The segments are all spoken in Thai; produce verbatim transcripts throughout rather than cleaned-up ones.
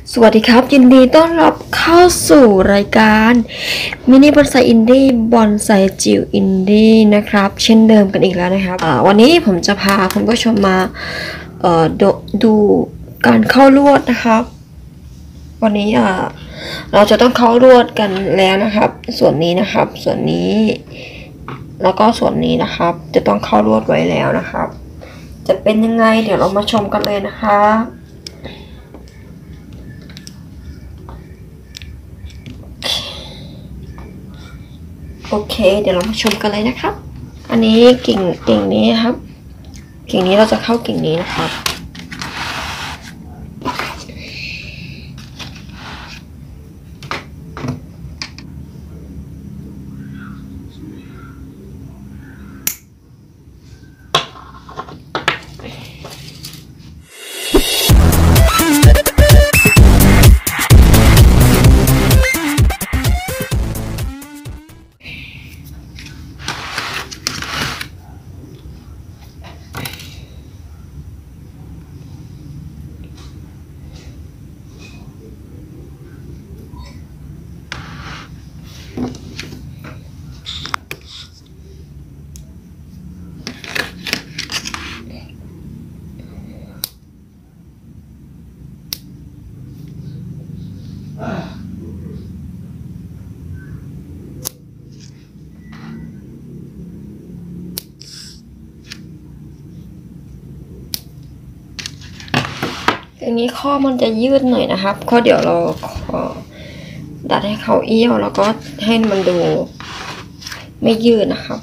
สวัสดีครับยินดีต้อนรับเข้าสู่รายการมินิบอนไซอินดี้บอนไซจิ๋วอินดี้นะครับเช่นเดิมกันอีกแล้วนะครับวันนี้ผมจะพาคุณผู้ชมมาดดูการเข้าลวดนะครับวันนี้เราจะต้องเข้าลวดกันแล้วนะครับส่วนนี้นะครับส่วนนี้แล้วก็ส่วนนี้นะครับจะต้องเข้าลวดไว้แล้วนะครับจะเป็นยังไงเดี๋ยวเรามาชมกันเลยนะคะโอเคเดี๋ยวเรามาชมกันเลยนะครับอันนี้กิ่งกิ่งนี้ครับกิ่งนี้เราจะเข้ากิ่งนี้นะครับอย่างนี้ข้อมันจะยืดหน่อยนะครับข้อเดี๋ยวเราขอดัดให้เขาเอี้ยวแล้วก็ให้มันดูไม่ยืดนะครับ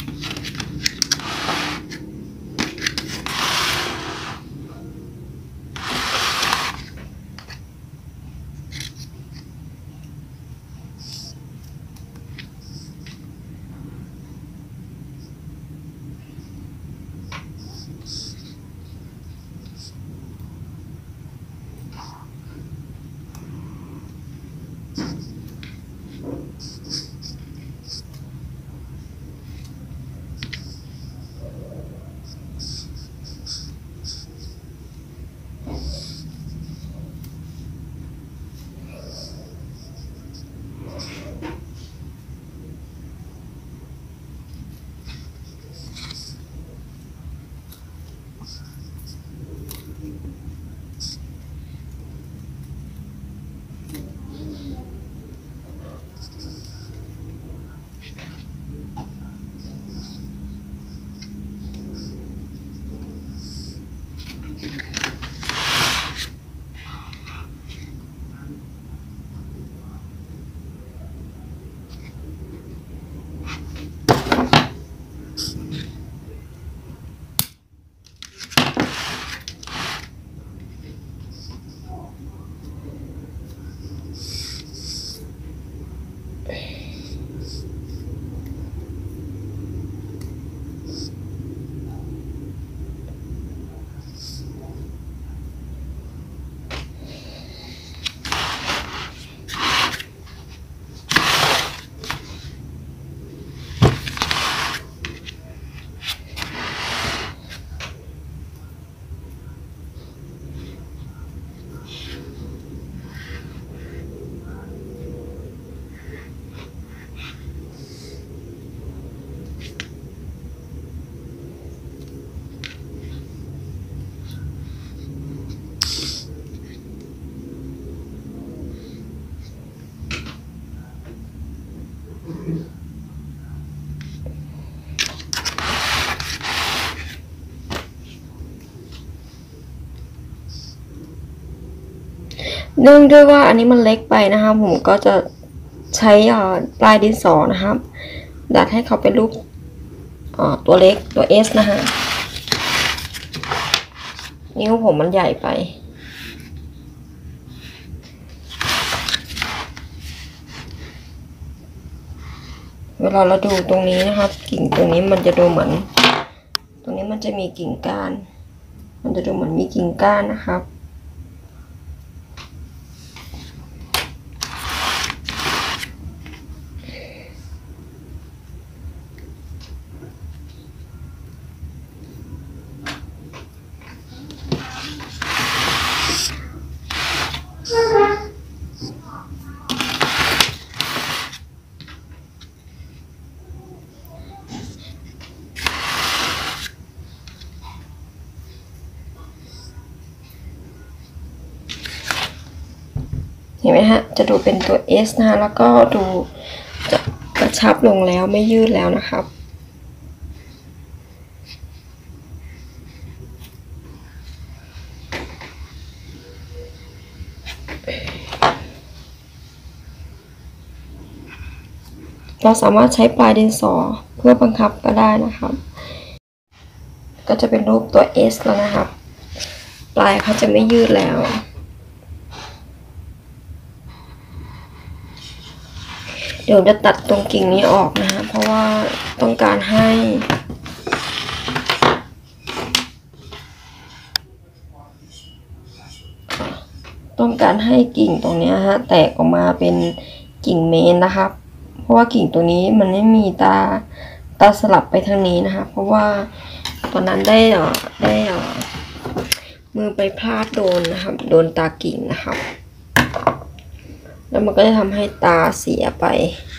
เนื่องด้วยว่าอันนี้มันเล็กไปนะครับผมก็จะใช้ปลายดินสอนะครับดัดให้เขาเป็นรูปตัวเล็กตัว S นะฮะนิ้วผมมันใหญ่ไปเวลาเราดูตรงนี้นะครับกิ่งตรงนี้มันจะดูเหมือนตรงนี้มันจะมีกิ่งก้านมันจะดูเหมือนมีกิ่งก้านนะครับเห็นไหมฮะจะดูเป็นตัว S นะฮะแล้วก็ดูจะกระชับลงแล้วไม่ยืดแล้วนะครับเราสามารถใช้ปลายดินสอเพื่อบังคับก็ได้นะครับก็จะเป็นรูปตัว S แล้วนะครับปลายเขาจะไม่ยืดแล้วเดี๋ยวจะตัดตรงกิ่งนี้ออกนะฮะเพราะว่าต้องการให้ต้องการให้กิ่งตรงนี้ฮะแตกออกมาเป็นกิ่งเมนนะครับเพราะว่ากิ่งตัวนี้มันไม่มีตาตาสลับไปทางนี้นะคะเพราะว่าตอนนั้นได้เอ่อได้เอ่อมือไปพลาดโดนนะครับโดนตากิ่งนะครับแล้วมันก็จะทำให้ตาเสียไป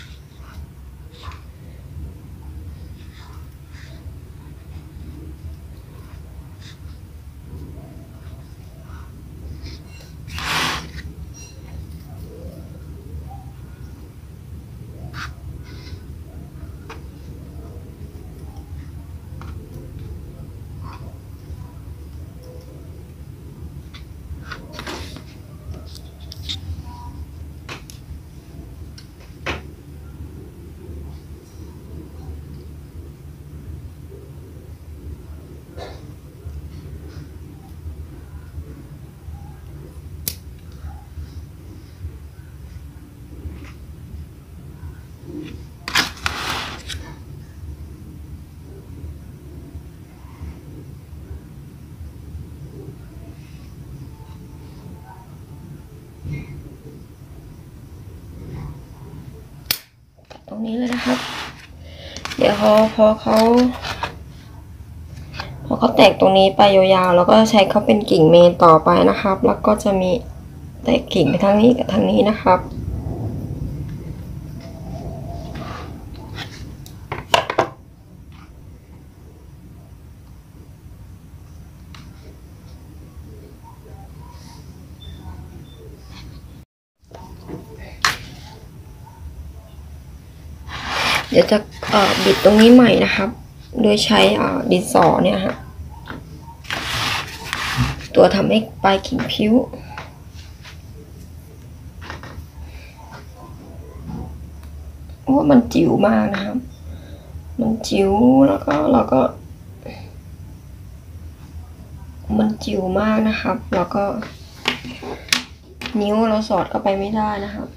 ตรงนี้เลยนะครับเดี๋ยวพอพอเขาพอเขาแตกตรงนี้ไปยาวๆแล้วก็ใช้เขาเป็นกิ่งเมนต่อไปนะครับแล้วก็จะมีแตกกิ่งไปทางนี้กับทางนี้นะครับเดี๋ยวจะเอ่อบิดตรงนี้ใหม่นะครับโดยใช้อ่าดินสอเนี่ยฮะตัวทำให้ปลายกิ่งพิ้วโอ้มันจิ๋วมากนะครับมันจิ๋วแล้วก็เราก็มันจิ๋วมากนะครับแล้วก็นิ้วเราสอดเข้าไปไม่ได้นะครับ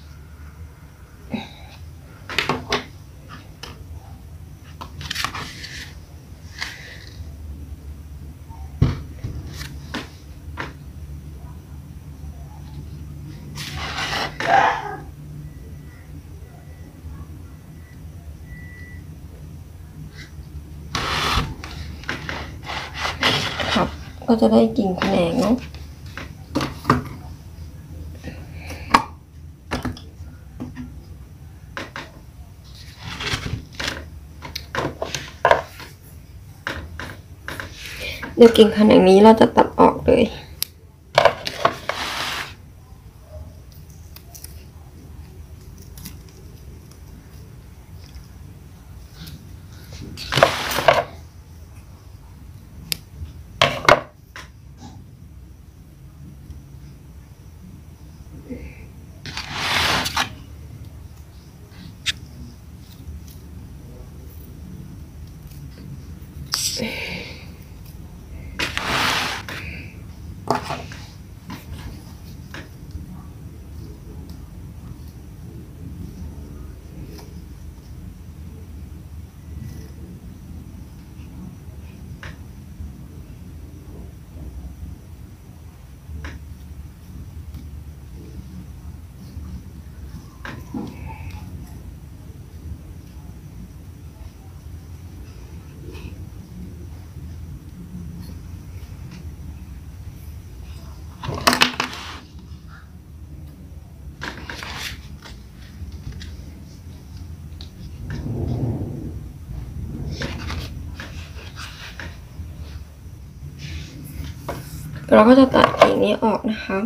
ครับก็จะได้กิ่งแขนงเนาะเดี๋ยวกิ่งแขนงนี้เราจะตัดออกเลยเราก็จะตัดกิ่งนี้ออกนะคะ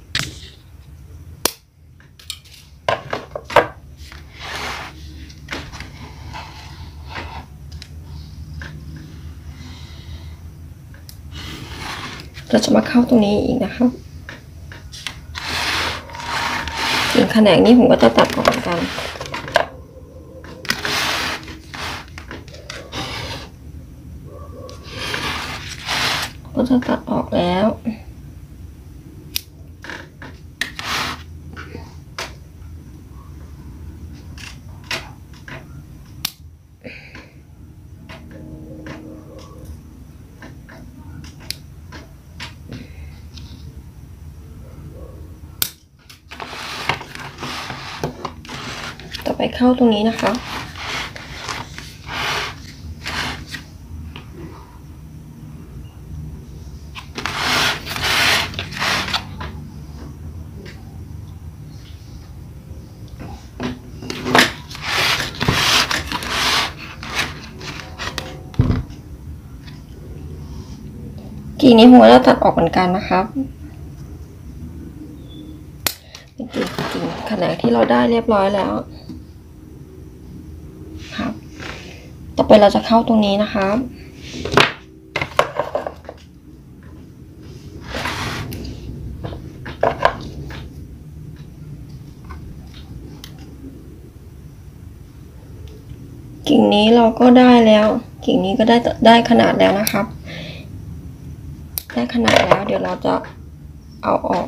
เราจะมาเข้าตรงนี้อีกนะครับกิ่งแขนงนี้ผมก็จะตัดออกเหมือนกันก็จะตัดออกแล้วต่อไปเข้าตรงนี้นะคะกิ่งนี้ผมจะตัดออกเหมือนกันนะครับเป็นกิ่งกิ่งแขนงที่เราได้เรียบร้อยแล้วครับต่อไปเราจะเข้าตรงนี้นะครับกิ่งนี้เราก็ได้แล้วกิ่งนี้ก็ได้ได้ขนาดแล้วนะครับได้ขนาดแล้วเดี๋ยวเราจะเอาออก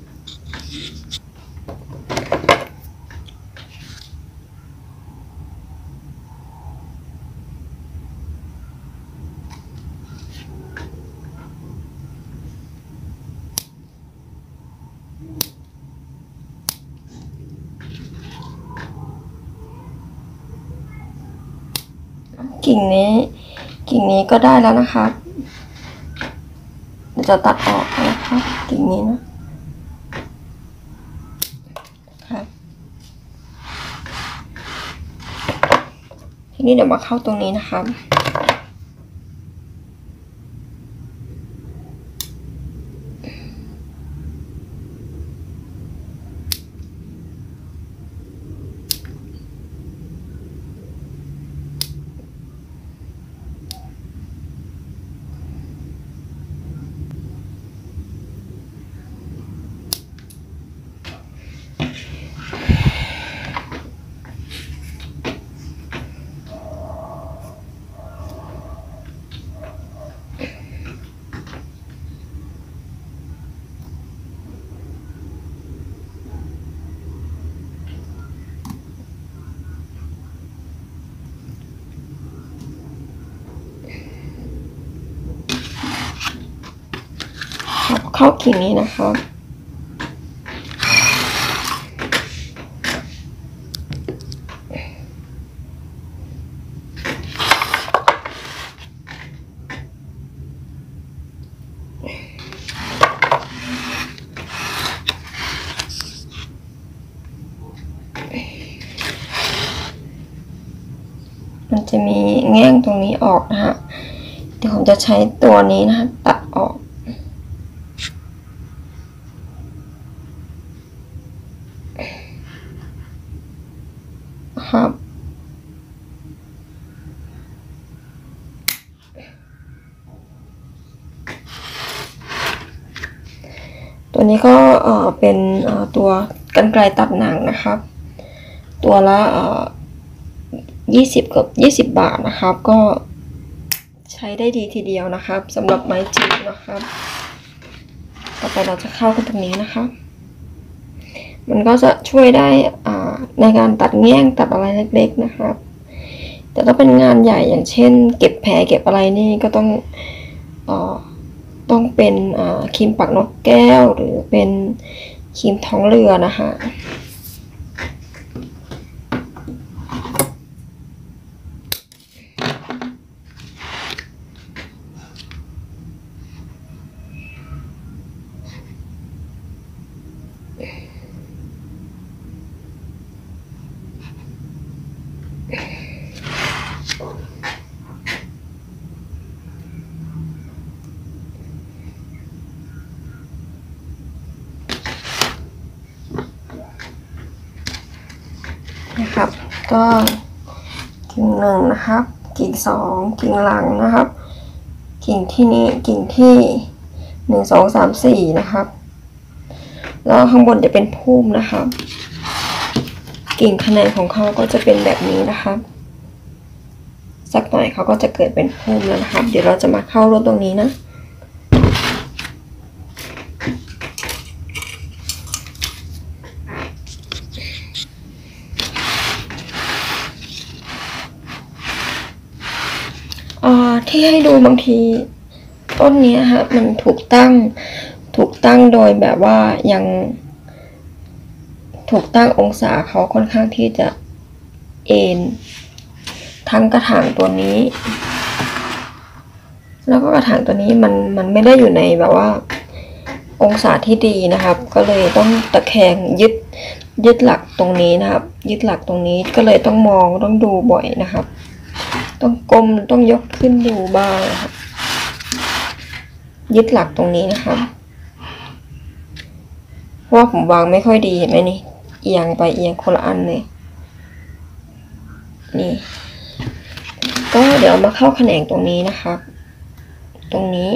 กิ่งนี้กิ่งนี้ก็ได้แล้วนะครับเดี๋ยวจะตัดออกนะครับกิ่งนี้นะครับทีนี้เดี๋ยวมาเข้าตรงนี้นะครับเข้ากิ่งนี้นะครับมันจะมีแง่งตรงนี้ออกนะฮะเดี๋ยวผมจะใช้ตัวนี้นะฮะตัดออกครับตัวนี้ก็เอ่อเป็นเอ่อตัวกรรไกรตัดหนังนะครับตัวละเอ่อยี่สิบกับยี่สิบบาทนะครับก็ใช้ได้ดีทีเดียวนะครับสำหรับไม้จิ๋วนะครับต่อไปเราจะเข้ากันตรงนี้นะคะมันก็จะช่วยได้อ่าในการตัดแง่งตัดอะไรเล็กๆนะครับแต่ถ้าเป็นงานใหญ่อย่างเช่นเก็บแผลเก็บอะไรนี่ก็ต้องเอ่อต้องเป็นอ่าครีมปักนกแก้วหรือเป็นครีมท้องเรือนะคะนะครับ ก็กิ่งหนึ่งนะครับกิ่งสองกิ่งหลังนะครับกิ่งที่นี้กิ่งที่หนึ่งสองสามสี่นะครับแล้วข้างบนจะเป็นพุ่มนะครับกิ่งแขนงของเขาก็จะเป็นแบบนี้นะครับสักหน่อยเขาก็จะเกิดเป็นพุ่มแล้วนะครับเดี๋ยวเราจะมาเข้ารูปตรงนี้นะที่ให้ดูบางทีต้นนี้ฮะมันถูกตั้งถูกตั้งโดยแบบว่ายังถูกตั้งองศาเขาค่อนข้างที่จะเอ็นทั้งกระถางตัวนี้แล้วก็กระถางตัวนี้มันมันไม่ได้อยู่ในแบบว่าองศาที่ดีนะครับก็เลยต้องตะแคงยึดยึดหลักตรงนี้นะครับยึดหลักตรงนี้ก็เลยต้องมองต้องดูบ่อยนะครับต้องก้มต้องยกขึ้นดูบ้างนะครับยึดหลักตรงนี้นะครับเพราะว่าผมวางไม่ค่อยดีเห็นไหมนี่เอียงไปเอียงคนละอันเลยนี่ก็เดี๋ยวมาเข้าแขนงตรงนี้นะครับตรงนี้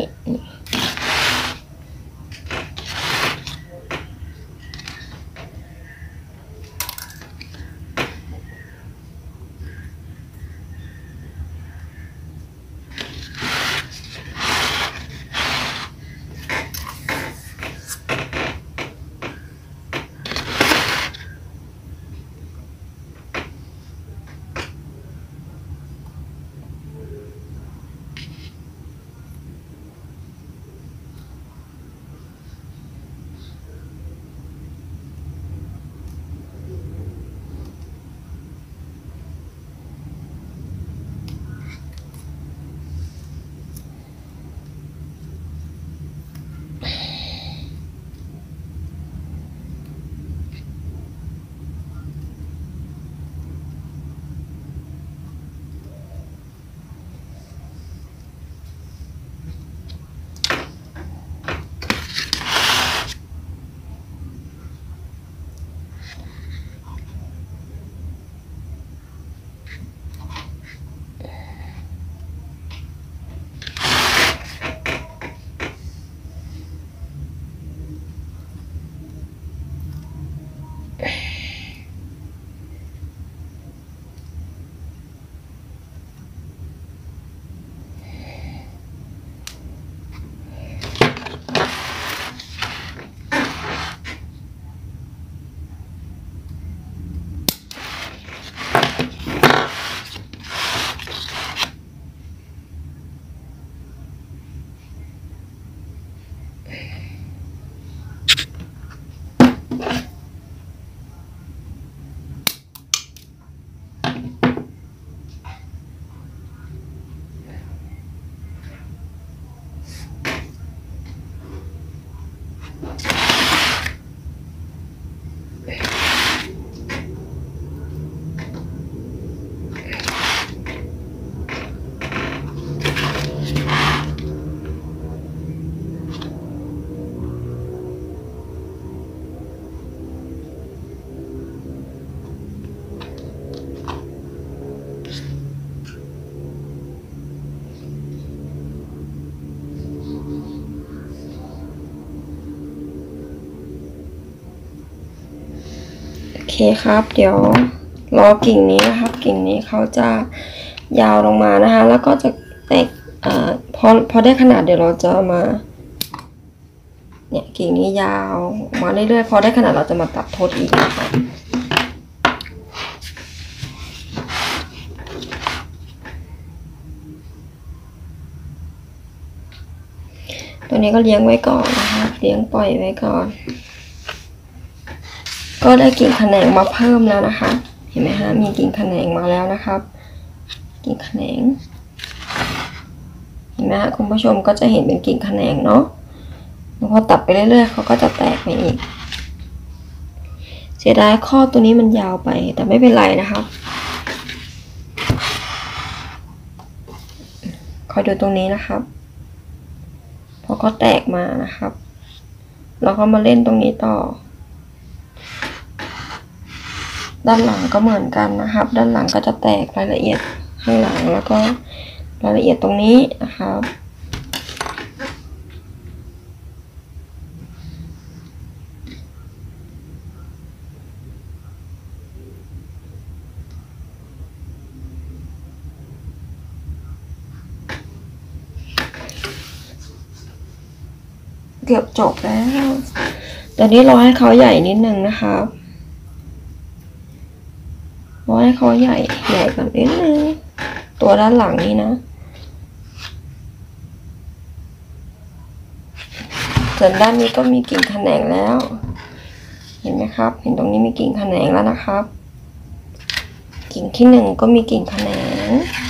โอเคครับเดี๋ยวรอกิ่งนี้นะครับกิ่งนี้เขาจะยาวลงมานะคะแล้วก็จะแตกอ่าพอพอได้ขนาดเดี๋ยวเราจะมาเนี่ยกิ่งนี้ยาวมาเรื่อยๆพอได้ขนาดเราจะมาตัดโทษอีกนะคะตัวนี้ก็เลี้ยงไว้ก่อนนะคะเลี้ยงปล่อยไว้ก่อนก็ได้กิ่งแขนงมาเพิ่มแล้วนะคะเห็นไหมฮะมีกิ่งแขนงมาแล้วนะครับกิ่งแขนงเห็นไหมฮะคุณผู้ชมก็จะเห็นเป็นกิ่งแขนงเนาะแล้วพอตัดไปเรื่อยๆเขาก็จะแตกไปอีกเสียดายข้อตัวนี้มันยาวไปแต่ไม่เป็นไรนะครับคอยดูตรงนี้นะครับพอเขาแตกมานะครับเราก็มาเล่นตรงนี้ต่อด้านหลังก็เหมือนกันนะครับด้านหลังก็จะแตกรายละเอียดข้างหลังแล้วก็รายละเอียดตรงนี้นะครับเกือบจบแล้วตอนนี้รอให้เขาใหญ่นิดนึงนะครับรอให้เขาใหญ่ใหญ่กว่านิดนึงตัวด้านหลังนี้นะส่วนด้านนี้ก็มีกิ่งแขนงแล้วเห็นไหมครับเห็นตรงนี้มีกิ่งแขนงแล้วนะครับกิ่งที่หนึ่งก็มีกิ่งแขนง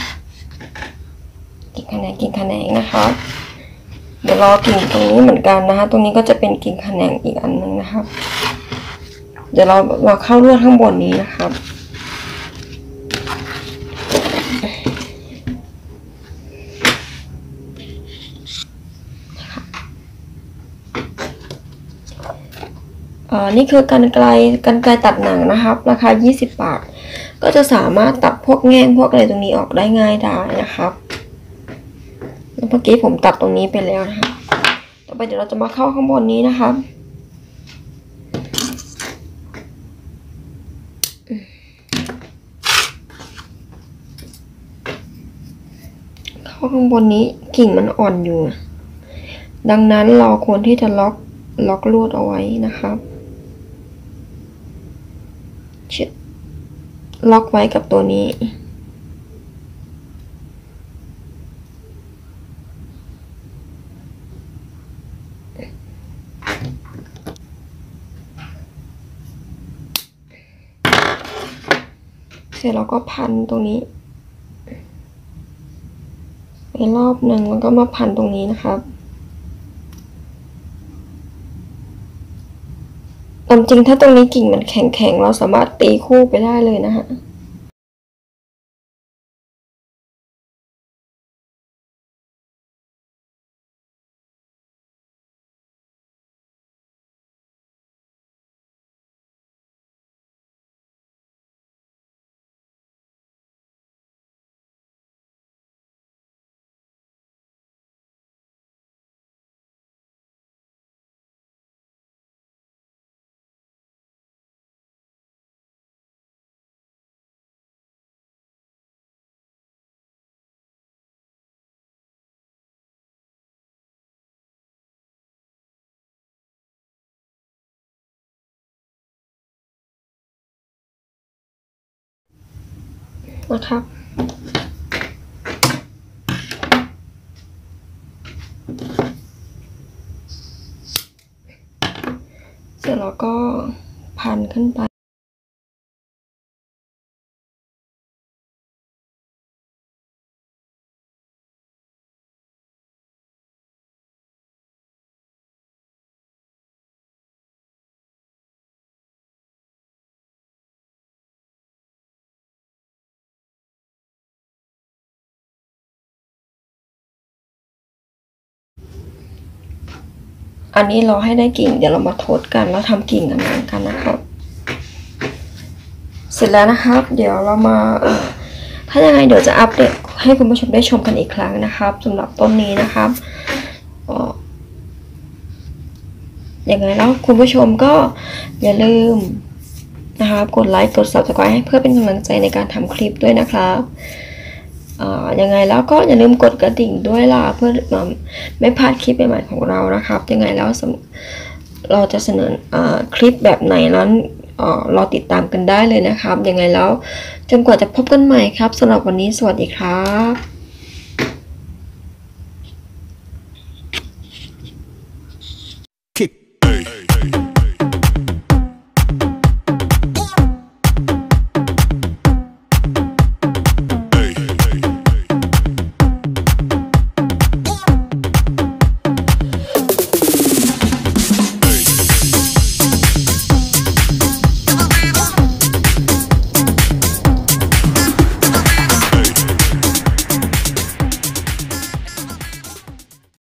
กิ่งแขนงกิ่งแขนงนะครับเดี๋ยวรอกิ่งตรงนี้เหมือนกันนะคะตรงนี้ก็จะเป็นกิ่งแขนงอีกอันนึงนะครับเดี๋ยวเราเราเข้าลวดข้างบนนี้นะครับอ่านี่คือกันไกลกันไกลตัดหนังนะครับราคายี่สิบบาทก็จะสามารถตัดพวกแง่งพวกอะไรตรงนี้ออกได้ง่ายได้นะครับเมื่อกี้ผมตัดตรงนี้ไปแล้วนะคะต่อไปเดี๋ยวเราจะมาเข้าข้างบนนี้นะครับเข้าข้างบนนี้กิ่งมันอ่อนอยู่ดังนั้นเราควรที่จะล็อกล็อกลวดเอาไว้นะครับล็อกไว้กับตัวนี้เสร็จแล้วก็พันตรงนี้ไปรอบหนึ่งแล้วก็มาพันตรงนี้นะครับตามจริงถ้าตรงนี้กิ่งมันแข็งๆเราสามารถตีคู่ไปได้เลยนะฮะนะครับเสร็จแล้วก็พันขึ้นไปอันนี้เราให้ได้กิ่งเดี๋ยวเรามาทดกันแล้วทำกิ่งกันกันนะครับเสร็จแล้วนะครับเดี๋ยวเรามาถ้ายังไงเดี๋ยวจะอัปเดตให้คุณผู้ชมได้ชมกันอีกครั้งนะครับสำหรับต้นนี้นะครับยังไงแล้วคุณผู้ชมก็อย่าลืมนะครับกดไลค์กด ซับสไครบ์ ให้เพื่อเป็นกำลังใจในการทำคลิปด้วยนะครับยังไงแล้วก็อย่าลืมกดกระดิ่งด้วยล่ะเพื่อไม่พลาดคลิปใหม่ๆของเรานะครับยังไงแล้วเราจะเสนอคลิปแบบไหนนั้นรอติดตามกันได้เลยนะครับยังไงแล้วจนกว่าจะพบกันใหม่ครับสำหรับวันนี้สวัสดีครับ